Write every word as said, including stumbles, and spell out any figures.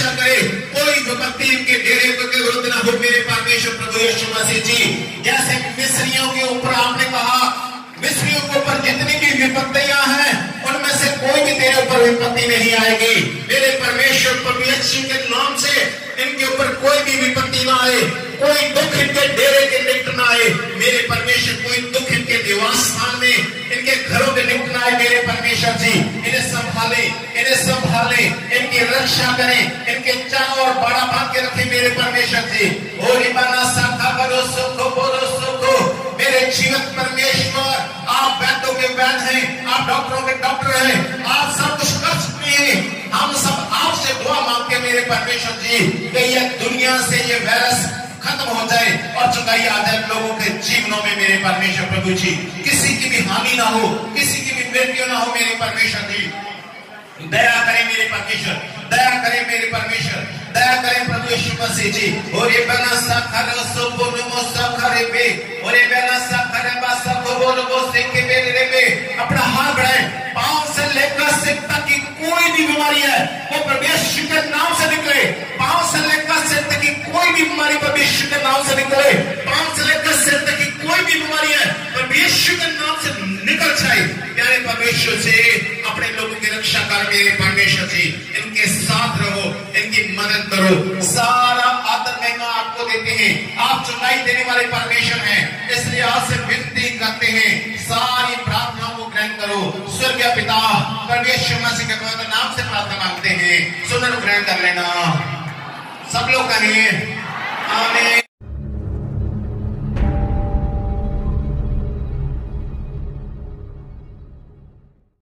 रक्षा करे, कोई विपत्ति इनके डेरे के विरुद्ध न हो मेरे परमेश्वर प्रभु यीशु मसीह जी। जैसे मिस्रियों के ऊपर आपने कहा, मिस्रियों के ऊपर जितनी भी विपत्तियां हैं उनमें से कोई भी तेरे ऊपर विपत्ति नहीं आएगी। मेरे परमेश्वर प्रभु यीशु के नाम से इनके ऊपर कोई भी विपत्ति ना आए, कोई दुख इनके डेरे के निकट ना आए मेरे परमेश्वर, कोई दुख इनके निवास स्थान में, इनके घरों के निकट ना आए मेरे परमेश्वर जी। इन्हें संभाले, इन्हें संभाले, इनकी रक्षा करें, इनके चारों ओर बाड़ा बांध के रखें मेरे परमेश्वर जी। और इबाना साखा करो सुखो बोलो सुखो मेरे जीवित परमेश्वर, आप वैद्यों के वैद्य हैं, आप डॉक्टरों के डॉक्टर हैं, आप सब कुछ कर सकते हैं। हम सब आपसे दुआ मांगते मेरे परमेश्वर जी कि यह दुनिया से ये वायरस खत्म हो जाए और चुकाई आ जाए लोगों के जीवनों में मेरे परमेश्वर प्रभु जी। किसी की भी हानि ना हो, किसी की भी मृत्यु ना हो मेरे परमेश्वर जी। दया करें मेरे परमेश्वर, दया करें मेरे परमेश्वर, दया करें प्रभु यीशु मसीह जी। और ये बना साखर सोबो नमो साखरे पे, और ये बना साखर बासा को नमो सेके बेरे रे पे। अपना हाथ बढ़ाएं, पांव से लेकर सिर तक की कोई भी बीमारी है वो प्रभु यीशु के नाम से निकले। पांव से लेकर सिर तक की कोई भी बीमारी प्रभु यीशु के नाम से निकले। पांव से लेकर सिर तक की कोई भी बीमारी है प्रभु यीशु के नाम से निकल जाए। प्यारे परमेश्वर से अपने लोगों की रक्षा कर मेरे परमेश्वर जी। इनके साथ रहो, इनकी मदद करो। सारा आदर महिमा आपको देते हैं, आप चुनाई देने वाले परमेश्वर हैं, इसलिए आपसे विनती करते हैं सारी प्रार्थनाओं को ग्रहण करो। स्वर्गीय पिता परमेश्वर मसीह के नाम से प्रार्थना मांगते हैं, सुन ग्रहण कर लेना। सब लोग कहें आमीन।